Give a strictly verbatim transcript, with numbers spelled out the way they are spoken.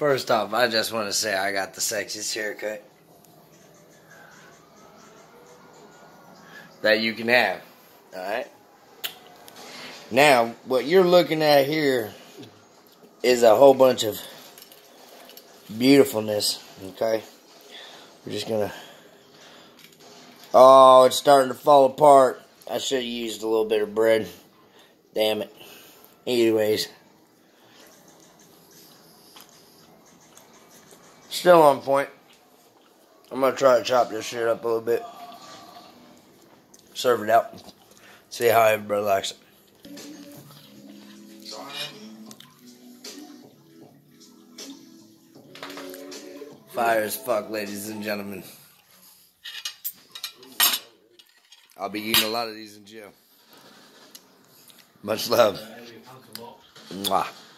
First off, I just want to say I got the sexiest haircut that you can have. Alright? Now, what you're looking at here is a whole bunch of beautifulness. Okay? We're just gonna... Oh, it's starting to fall apart. I should have used a little bit of bread. Damn it. Anyways. Still on point. I'm going to try to chop this shit up a little bit. Serve it out. See how everybody likes it. Fire as fuck, ladies and gentlemen. I'll be eating a lot of these in jail. Much love. Mwah.